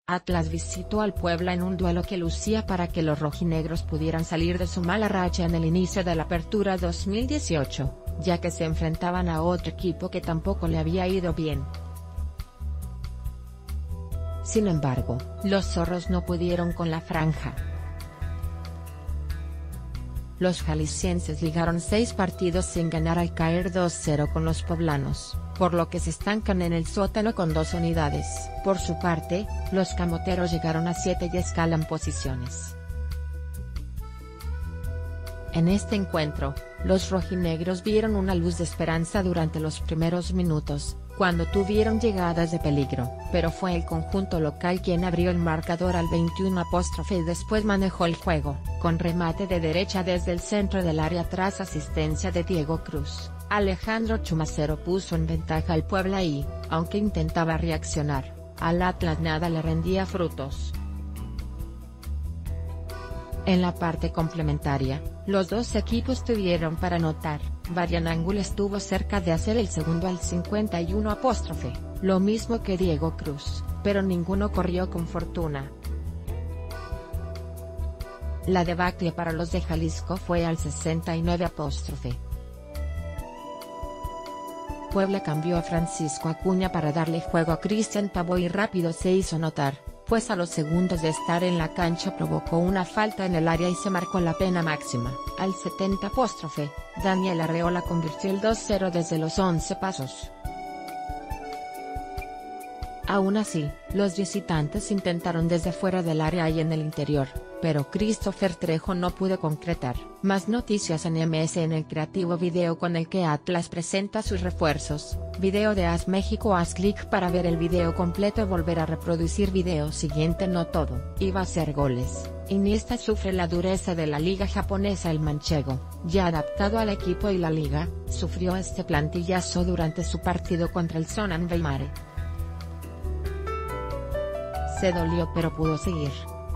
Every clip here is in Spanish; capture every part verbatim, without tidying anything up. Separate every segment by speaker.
Speaker 1: Atlas visitó al Puebla en un duelo que lucía para que los rojinegros pudieran salir de su mala racha en el inicio de la Apertura dos mil dieciocho, ya que se enfrentaban a otro equipo que tampoco le había ido bien. Sin embargo, los zorros no pudieron con la franja. Los jaliscienses ligaron seis partidos sin ganar al caer dos cero con los poblanos, por lo que se estancan en el sótano con dos unidades. Por su parte, los camoteros llegaron a siete y escalan posiciones. En este encuentro, los rojinegros vieron una luz de esperanza durante los primeros minutos, cuando tuvieron llegadas de peligro, pero fue el conjunto local quien abrió el marcador al veintiuno y después manejó el juego, con remate de derecha desde el centro del área tras asistencia de Diego Cruz. Alejandro Chumacero puso en ventaja al Puebla y, aunque intentaba reaccionar, al Atlas nada le rendía frutos. En la parte complementaria, los dos equipos tuvieron para anotar. Brian Angulo estuvo cerca de hacer el segundo al cincuenta y uno, lo mismo que Diego Cruz, pero ninguno corrió con fortuna. La debacle para los de Jalisco fue al sesenta y nueve. Puebla cambió a Francisco Acuña para darle juego a Cristian Pavón y rápido se hizo notar, pues a los segundos de estar en la cancha provocó una falta en el área y se marcó la pena máxima. Al setenta, Daniel Arreola convirtió el dos cero desde los once pasos. Aún así, los visitantes intentaron desde fuera del área y en el interior, pero Christopher Trejo no pudo concretar. Más noticias en M S en el creativo video con el que Atlas presenta sus refuerzos. Video de AS México. Haz clic para ver el video completo y volver a reproducir video siguiente. No todo iba a ser goles. Iniesta sufre la dureza de la liga japonesa. El manchego, ya adaptado al equipo y la liga, sufrió este plantillazo durante su partido contra el Sonan Weimare. Se dolió pero pudo seguir.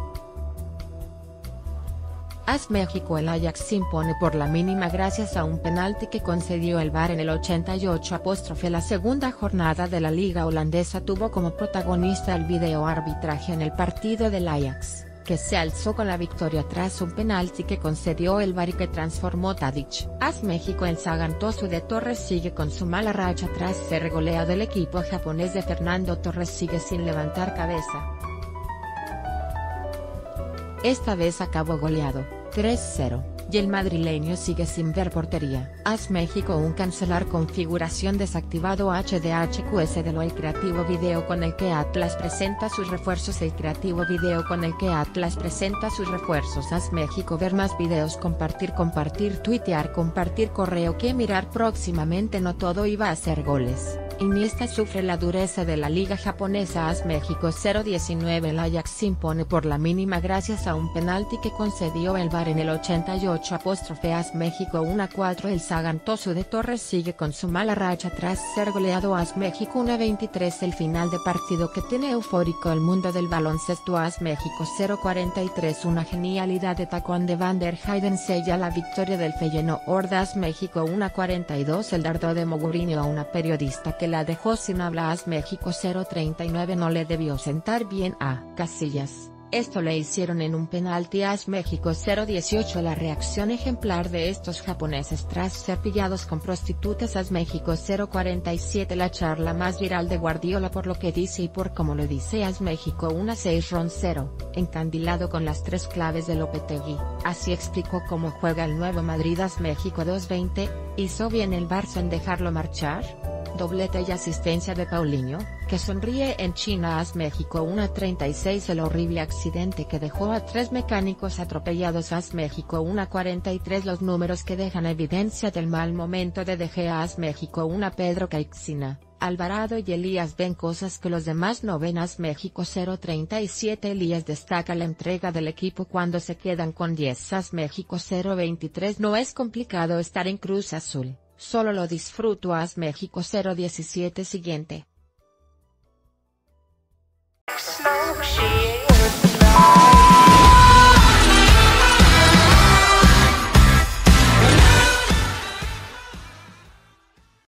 Speaker 1: AS México. El Ajax se impone por la mínima gracias a un penalti que concedió el V A R en el ochenta y ocho. La segunda jornada de la liga holandesa tuvo como protagonista el video arbitraje en el partido del Ajax, que se alzó con la victoria tras un penalti que concedió el V A R y que transformó Tadic. AS México. El Sagan Tosu de Torres sigue con su mala racha tras ser goleado. El equipo japonés de Fernando Torres sigue sin levantar cabeza. Esta vez acabó goleado, tres cero, y el madrileño sigue sin ver portería. AS México. Un cancelar configuración desactivado. H D H Q S de lo el creativo video con el que Atlas presenta sus refuerzos. El creativo video con el que Atlas presenta sus refuerzos. AS México. Ver más videos. Compartir compartir tuitear compartir correo que mirar próximamente. No todo iba a ser goles. Iniesta sufre la dureza de la liga japonesa. AS México. cero diecinueve. El Ajax se impone por la mínima gracias a un penalti que concedió el V A R en el ochenta y ocho. AS México. uno a cuatro. El Sagan Tosu de Torres sigue con su mala racha tras ser goleado. AS México. uno a veintitrés. El final de partido que tiene eufórico el mundo del baloncesto. AS México. cero cuarenta y tres. Una genialidad de tacón de Van der Heyden sella la victoria del Feyenoord. AS México. uno a cuarenta y dos. El dardo de Mourinho a una periodista que la dejó sin habla. AS México. cero treinta y nueve. No le debió sentar bien a Casillas. Esto le hicieron en un penalti. AS México. cero dieciocho. La reacción ejemplar de estos japoneses tras ser pillados con prostitutas. AS México. cero cuarenta y siete. La charla más viral de Guardiola por lo que dice y por cómo lo dice. AS México. uno a seis. Ron cero, encandilado con las tres claves de Lopetegui. Así explicó cómo juega el nuevo Madrid. AS México. dos veinte. ¿Hizo bien el Barça en dejarlo marchar? Doblete y asistencia de Paulinho, que sonríe en China. AS México. uno a treinta y seis. El horrible accidente que dejó a tres mecánicos atropellados. AS México. uno a cuarenta y tres. Los números que dejan evidencia del mal momento de De Gea. AS México. uno a Pedro Caixinha, Alvarado y Elías ven cosas que los demás no ven. AS México. cero treinta y siete. Elías destaca la entrega del equipo cuando se quedan con diez. AS México. cero veintitrés. No es complicado estar en Cruz Azul. Solo lo disfruto. AS México. cero diecisiete. Siguiente.